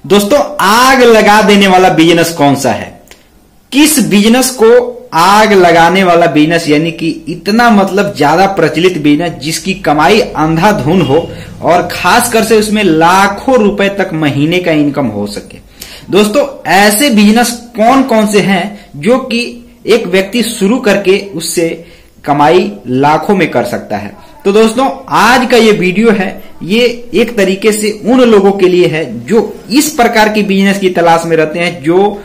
दोस्तों, आग लगा देने वाला बिजनेस कौन सा है? किस बिजनेस को आग लगाने वाला बिजनेस, यानी कि इतना मतलब ज्यादा प्रचलित बिजनेस जिसकी कमाई अंधाधुन हो और खासकर से उसमें लाखों रुपए तक महीने का इनकम हो सके। दोस्तों, ऐसे बिजनेस कौन कौन से हैं जो कि एक व्यक्ति शुरू करके उससे कमाई लाखों में कर सकता है? तो दोस्तों, आज का ये वीडियो है, ये एक तरीके से उन लोगों के लिए है जो इस प्रकार की बिजनेस की तलाश में रहते हैं, जो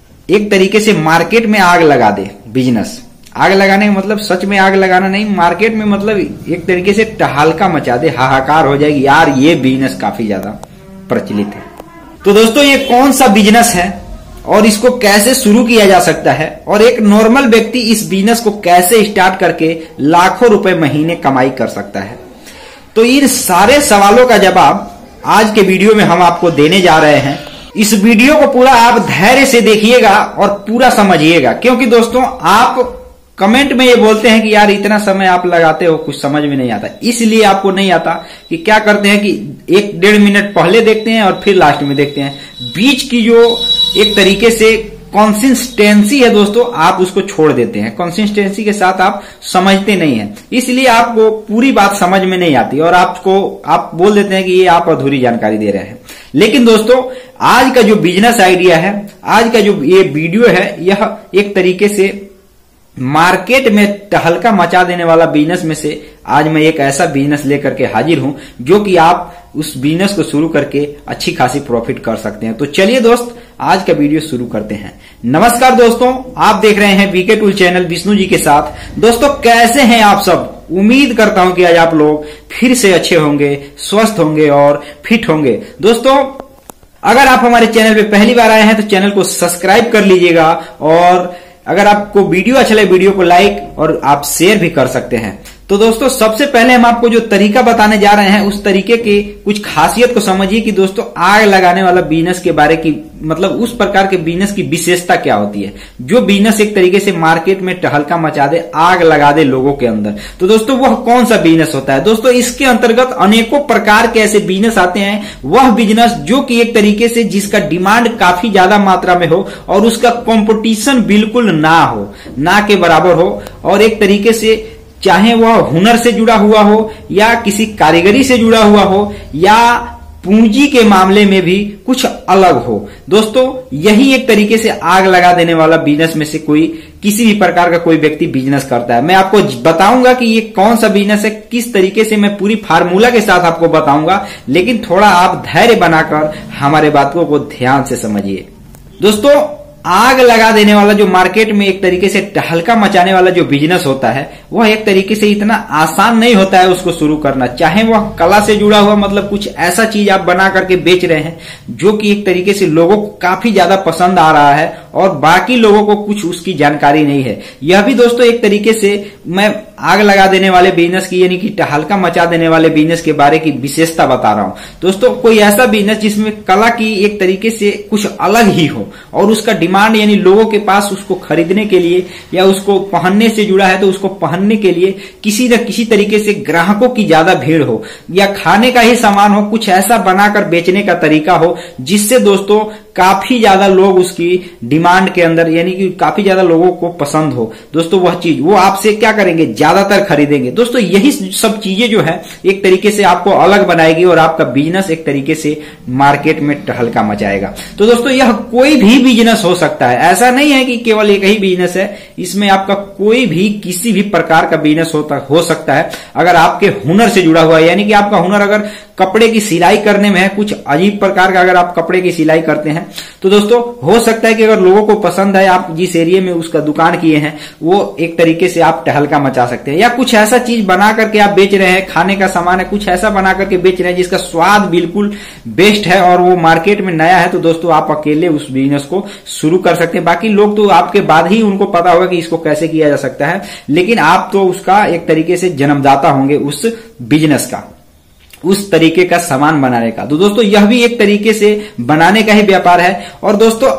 एक तरीके से मार्केट में आग लगा दे। बिजनेस आग लगाने का मतलब सच में आग लगाना नहीं, मार्केट में मतलब एक तरीके से टहलका मचा दे, हाहाकार हो जाएगी, यार ये बिजनेस काफी ज्यादा प्रचलित है। तो दोस्तों, ये कौन सा बिजनेस है और इसको कैसे शुरू किया जा सकता है और एक नॉर्मल व्यक्ति इस बिजनेस को कैसे स्टार्ट करके लाखों रुपए महीने कमाई कर सकता है? तो इन सारे सवालों का जवाब आज के वीडियो में हम आपको देने जा रहे हैं। इस वीडियो को पूरा आप धैर्य से देखिएगा और पूरा समझिएगा, क्योंकि दोस्तों आप कमेंट में ये बोलते हैं कि यार इतना समय आप लगाते हो, कुछ समझ में नहीं आता। इसलिए आपको नहीं आता कि क्या करते हैं कि 1-1.5 मिनट पहले देखते हैं और फिर लास्ट में देखते हैं। बीच की जो एक तरीके से कंसिस्टेंसी है दोस्तों, आप उसको छोड़ देते हैं। कंसिस्टेंसी के साथ आप समझते नहीं हैं, इसलिए आपको पूरी बात समझ में नहीं आती और आप बोल देते हैं कि ये आप अधूरी जानकारी दे रहे हैं। लेकिन दोस्तों, आज का जो बिजनेस आइडिया है, आज का जो ये वीडियो है, यह एक तरीके से मार्केट में टहलका मचा देने वाला बिजनेस में से आज मैं एक ऐसा बिजनेस लेकर के हाजिर हूं जो कि आप उस बिजनेस को शुरू करके अच्छी खासी प्रॉफिट कर सकते हैं। तो चलिए दोस्त, आज का वीडियो शुरू करते हैं। नमस्कार दोस्तों, आप देख रहे हैं VK tool channel Vishnu ji के साथ। दोस्तों, कैसे हैं आप सब? उम्मीद करता हूं कि आज आप लोग फिर से अच्छे होंगे, स्वस्थ होंगे और फिट होंगे। दोस्तों, अगर आप हमारे चैनल पे पहली बार आए हैं तो चैनल को सब्सक्राइब कर लीजिएगा और अगर आपको वीडियो अच्छा लगे वीडियो को लाइक और आप शेयर भी कर सकते हैं। तो दोस्तों, सबसे पहले हम आपको जो तरीका बताने जा रहे हैं उस तरीके की कुछ खासियत को समझिए कि दोस्तों आग लगाने वाला बिजनेस के बारे की मतलब उस प्रकार के बिजनेस की विशेषता क्या होती है जो बिजनेस एक तरीके से मार्केट में टहलका मचा दे, आग लगा दे लोगों के अंदर। तो दोस्तों, वह कौन सा बिजनेस होता है? दोस्तों, इसके अंतर्गत अनेकों प्रकार के ऐसे बिजनेस आते हैं। वह बिजनेस जो कि एक तरीके से जिसका डिमांड काफी ज्यादा मात्रा में हो और उसका कंपटीशन बिल्कुल ना हो, ना के बराबर हो, और एक तरीके से चाहे वह हुनर से जुड़ा हुआ हो या किसी कारीगरी से जुड़ा हुआ हो या पूंजी के मामले में भी कुछ अलग हो। दोस्तों, यही एक तरीके से आग लगा देने वाला बिजनेस में से कोई किसी भी प्रकार का कोई व्यक्ति बिजनेस करता है। मैं आपको बताऊंगा कि ये कौन सा बिजनेस है, किस तरीके से मैं पूरी फार्मूला के साथ आपको बताऊंगा, लेकिन थोड़ा आप धैर्य बनाकर हमारे बातों को ध्यान से समझिए। दोस्तों, आग लगा देने वाला जो मार्केट में एक तरीके से टहलका मचाने वाला जो बिजनेस होता है, वह एक तरीके से इतना आसान नहीं होता है उसको शुरू करना। चाहे वह कला से जुड़ा हुआ मतलब कुछ ऐसा चीज आप बना करके बेच रहे हैं जो कि एक तरीके से लोगों को काफी ज्यादा पसंद आ रहा है और बाकी लोगों को कुछ उसकी जानकारी नहीं है। यह भी दोस्तों एक तरीके से मैं आग लगा देने वाले बिजनेस की यानी कि टहलका मचा देने वाले बिजनेस के बारे की विशेषता बता रहा हूं। दोस्तों, कोई ऐसा बिजनेस जिसमें कला की एक तरीके से कुछ अलग ही हो और उसका डिमांड यानी लोगों के पास उसको खरीदने के लिए या उसको पहनने से जुड़ा है तो उसको पहनने के लिए किसी न किसी तरीके से ग्राहकों की ज्यादा भीड़ हो या खाने का ही सामान हो, कुछ ऐसा बनाकर बेचने का तरीका हो जिससे दोस्तों काफी ज्यादा लोग उसकी डिमांड के अंदर यानी कि काफी ज्यादा लोगों को पसंद हो। दोस्तों, वह चीज वो आपसे क्या करेंगे, ज्यादातर खरीदेंगे। दोस्तों, यही सब चीजें जो है एक तरीके से आपको अलग बनाएगी और आपका बिजनेस एक तरीके से मार्केट में टहलका मचाएगा। तो दोस्तों, यह कोई भी बिजनेस हो सकता है, ऐसा नहीं है कि केवल एक ही बिजनेस है। इसमें आपका कोई भी किसी भी प्रकार का बिजनेस हो सकता है अगर आपके हुनर से जुड़ा हुआ है, यानी कि आपका हुनर अगर कपड़े की सिलाई करने में है, कुछ अजीब प्रकार का अगर आप कपड़े की सिलाई करते हैं तो दोस्तों हो सकता है कि अगर लोगों को पसंद है, आप जिस एरिया में उसका दुकान किए हैं वो एक तरीके से आप टहलका मचा सकते हैं। या कुछ ऐसा चीज बना करके आप बेच रहे हैं, खाने का सामान है, कुछ ऐसा बना करके बेच रहे हैं जिसका स्वाद बिल्कुल बेस्ट है और वो मार्केट में नया है, तो दोस्तों आप अकेले उस बिजनेस को शुरू कर सकते हैं। बाकी लोग तो आपके बाद ही उनको पता होगा कि इसको कैसे किया जा सकता है, लेकिन आप तो उसका एक तरीके से जन्मदाता होंगे उस बिजनेस का, उस तरीके का सामान बनाने का। तो दोस्तों, यह भी एक तरीके से बनाने का ही व्यापार है। और दोस्तों,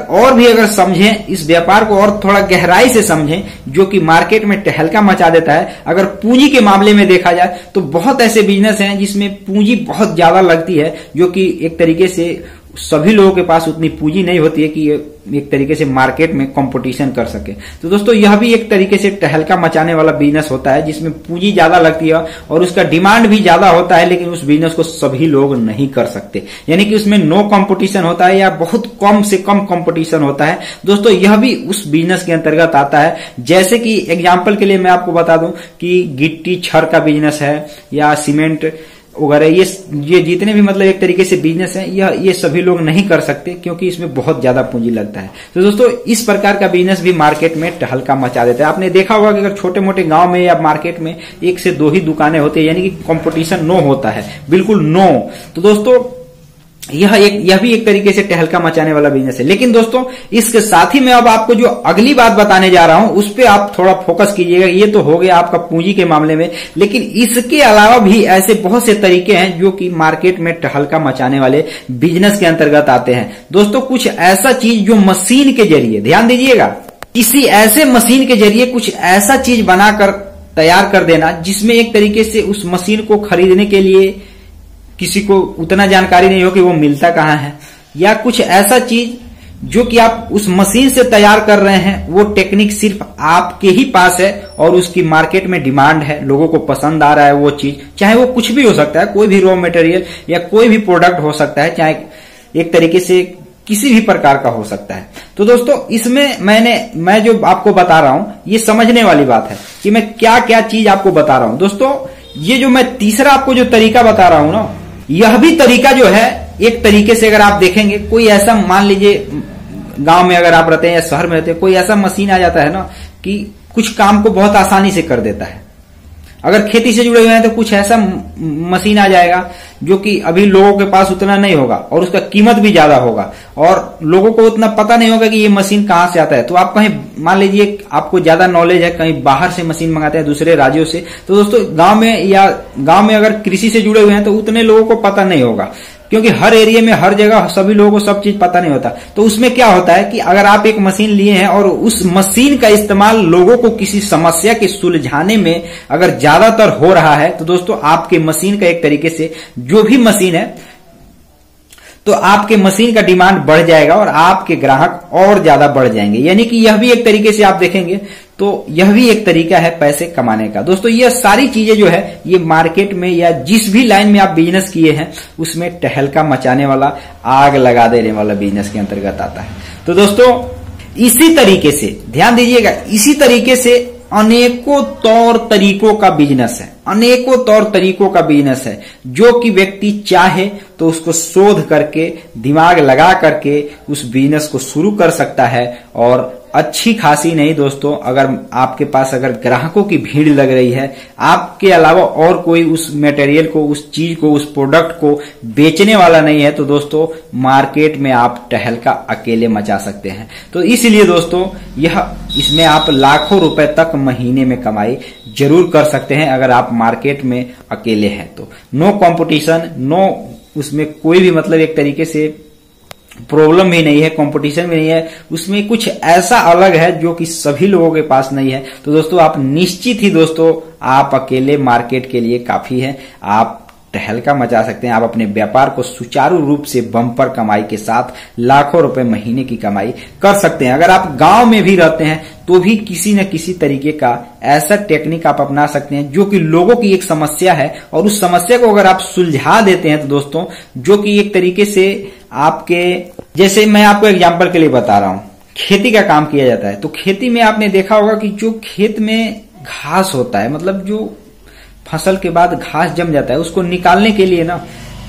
अगर समझें इस व्यापार को और थोड़ा गहराई से समझें, जो कि मार्केट में टहलका मचा देता है, अगर पूंजी के मामले में देखा जाए तो बहुत ऐसे बिजनेस हैं जिसमें पूंजी बहुत ज्यादा लगती है, जो कि एक तरीके से सभी लोगों के पास उतनी पूंजी नहीं होती है कि ये एक तरीके से मार्केट में कंपटीशन कर सके। तो दोस्तों यह भी एक तरीके से टहलका मचाने वाला बिजनेस होता है, जिसमें पूंजी ज्यादा लगती है और उसका डिमांड भी ज्यादा होता है, लेकिन उस बिजनेस को सभी लोग नहीं कर सकते, यानी कि उसमें नो कंपटीशन होता है या बहुत कम से कम कंपटीशन होता है। दोस्तों यह भी उस बिजनेस के अंतर्गत आता है। जैसे कि एग्जाम्पल के लिए मैं आपको बता दूं कि गिट्टी छड़ का बिजनेस है या सीमेंट वगैरह, ये जितने भी मतलब एक तरीके से बिजनेस है, ये सभी लोग नहीं कर सकते क्योंकि इसमें बहुत ज्यादा पूंजी लगता है। तो दोस्तों इस प्रकार का बिजनेस भी मार्केट में टहलका मचा देता है। आपने देखा होगा कि अगर छोटे मोटे गांव में या मार्केट में 1 से 2 ही दुकानें होती है, यानी कि कंपटीशन नो होता है, बिल्कुल नो। तो दोस्तों यह भी एक तरीके से टहलका मचाने वाला बिजनेस है। लेकिन दोस्तों इसके साथ ही मैं अब आपको जो अगली बात बताने जा रहा हूं उस पे आप थोड़ा फोकस कीजिएगा। ये तो हो गया आपका पूंजी के मामले में, लेकिन इसके अलावा भी ऐसे बहुत से तरीके हैं जो कि मार्केट में टहलका मचाने वाले बिजनेस के अंतर्गत आते हैं। दोस्तों कुछ ऐसा चीज जो मशीन के जरिए, ध्यान दीजिएगा, किसी ऐसे मशीन के जरिए कुछ ऐसा चीज बनाकर तैयार कर देना जिसमें एक तरीके से उस मशीन को खरीदने के लिए किसी को उतना जानकारी नहीं हो कि वो मिलता कहाँ है, या कुछ ऐसा चीज जो कि आप उस मशीन से तैयार कर रहे हैं, वो टेक्निक सिर्फ आपके ही पास है और उसकी मार्केट में डिमांड है, लोगों को पसंद आ रहा है वो चीज, चाहे वो कुछ भी हो सकता है, कोई भी रॉ मटेरियल या कोई भी प्रोडक्ट हो सकता है, चाहे एक तरीके से किसी भी प्रकार का हो सकता है। तो दोस्तों इसमें मैं जो आपको बता रहा हूं ये समझने वाली बात है कि मैं क्या क्या चीज आपको बता रहा हूं। दोस्तों ये जो मैं तीसरा आपको जो तरीका बता रहा हूं ना, यह भी तरीका जो है एक तरीके से अगर आप देखेंगे, कोई ऐसा मान लीजिए गांव में अगर आप रहते हैं या शहर में रहते हैं, कोई ऐसा मशीन आ जाता है ना कि कुछ काम को बहुत आसानी से कर देता है। अगर खेती से जुड़े हुए हैं तो कुछ ऐसा मशीन आ जाएगा जो कि अभी लोगों के पास उतना नहीं होगा और उसका कीमत भी ज्यादा होगा और लोगों को उतना पता नहीं होगा कि ये मशीन कहाँ से आता है। तो आप कहीं मान लीजिए आपको ज्यादा नॉलेज है, कहीं बाहर से मशीन मंगाते हैं दूसरे राज्यों से, तो दोस्तों गांव में अगर कृषि से जुड़े हुए हैं तो उतने लोगों को पता नहीं होगा, क्योंकि हर एरिया में हर जगह सभी लोगों को सब चीज पता नहीं होता। तो उसमें क्या होता है कि अगर आप एक मशीन लिए हैं और उस मशीन का इस्तेमाल लोगों को किसी समस्या के सुलझाने में अगर ज्यादातर हो रहा है, तो दोस्तों आपके मशीन का एक तरीके से जो भी मशीन है, तो आपके मशीन का डिमांड बढ़ जाएगा और आपके ग्राहक और ज्यादा बढ़ जाएंगे। यानी कि यह भी एक तरीके से आप देखेंगे तो यह भी एक तरीका है पैसे कमाने का। दोस्तों यह सारी चीजें जो है ये मार्केट में या जिस भी लाइन में आप बिजनेस किए हैं उसमें टहलका मचाने वाला, आग लगा देने वाला बिजनेस के अंतर्गत आता है। तो दोस्तों इसी तरीके से ध्यान दीजिएगा, इसी तरीके से अनेकों तौर तरीकों का बिजनेस है, अनेकों तौर तरीकों का बिजनेस है जो कि व्यक्ति चाहे तो उसको शोध करके दिमाग लगा करके उस बिजनेस को शुरू कर सकता है। और अच्छी खासी नहीं दोस्तों, अगर आपके पास अगर ग्राहकों की भीड़ लग रही है, आपके अलावा और कोई उस मटेरियल को, उस चीज को, उस प्रोडक्ट को बेचने वाला नहीं है, तो दोस्तों मार्केट में आप टहलका अकेले मचा सकते हैं। तो इसलिए दोस्तों इसमें आप लाखों रुपए तक महीने में कमाई जरूर कर सकते हैं अगर आप मार्केट में अकेले हैं तो। नो कंपटीशन, नो उसमें कोई भी मतलब एक तरीके से प्रॉब्लम भी नहीं है, कंपटीशन भी नहीं है, उसमें कुछ ऐसा अलग है जो कि सभी लोगों के पास नहीं है। तो दोस्तों आप निश्चित ही दोस्तों आप अकेले मार्केट के लिए काफी है, आप टहलका मचा सकते हैं। आप अपने व्यापार को सुचारू रूप से बम्पर कमाई के साथ लाखों रुपए महीने की कमाई कर सकते हैं। अगर आप गांव में भी रहते हैं तो भी किसी न किसी तरीके का ऐसा टेक्निक आप अपना सकते हैं जो कि लोगों की एक समस्या है और उस समस्या को अगर आप सुलझा देते हैं तो दोस्तों जो कि एक तरीके से आपके, जैसे मैं आपको एग्जांपल के लिए बता रहा हूं, खेती का काम किया जाता है। तो खेती में आपने देखा होगा कि जो खेत में घास होता है, मतलब जो फसल के बाद घास जम जाता है, उसको निकालने के लिए ना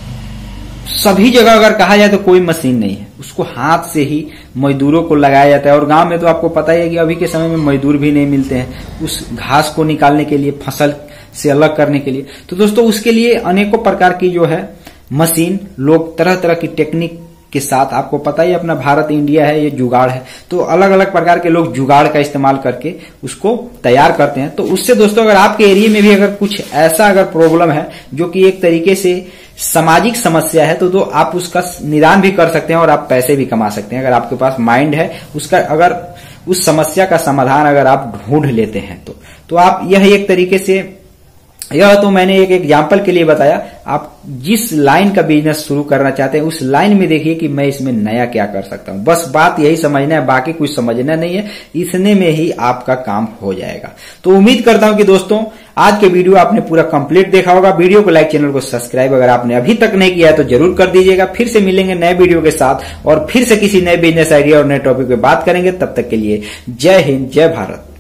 सभी जगह अगर कहा जाए तो कोई मशीन नहीं है, उसको हाथ से ही मजदूरों को लगाया जाता है। और गांव में तो आपको पता ही है कि अभी के समय में मजदूर भी नहीं मिलते हैं उस घास को निकालने के लिए, फसल से अलग करने के लिए। तो दोस्तों उसके लिए अनेकों प्रकार की जो है मशीन, लोग तरह तरह की टेक्निक के साथ, आपको पता ही अपना भारत इंडिया है, ये जुगाड़ है, तो अलग अलग प्रकार के लोग जुगाड़ का इस्तेमाल करके उसको तैयार करते हैं। तो उससे दोस्तों अगर आपके एरिया में भी अगर कुछ ऐसा अगर प्रॉब्लम है जो कि एक तरीके से सामाजिक समस्या है, तो आप उसका निदान भी कर सकते हैं और आप पैसे भी कमा सकते हैं अगर आपके पास माइंड है उसका, अगर उस समस्या का समाधान अगर आप ढूंढ लेते हैं तो आप यह एक तरीके से यह तो मैंने एक एग्जाम्पल के लिए बताया। आप जिस लाइन का बिजनेस शुरू करना चाहते हैं उस लाइन में देखिए कि मैं इसमें नया क्या कर सकता हूं। बस बात यही समझना है, बाकी कुछ समझना नहीं है, इतने में ही आपका काम हो जाएगा। तो उम्मीद करता हूं कि दोस्तों आज के वीडियो आपने पूरा कंप्लीट देखा होगा। वीडियो को लाइक, चैनल को सब्सक्राइब अगर आपने अभी तक नहीं किया है तो जरूर कर दीजिएगा। फिर से मिलेंगे नए वीडियो के साथ और फिर से किसी नए बिजनेस आइडिया और नए टॉपिक पे बात करेंगे। तब तक के लिए जय हिंद, जय भारत।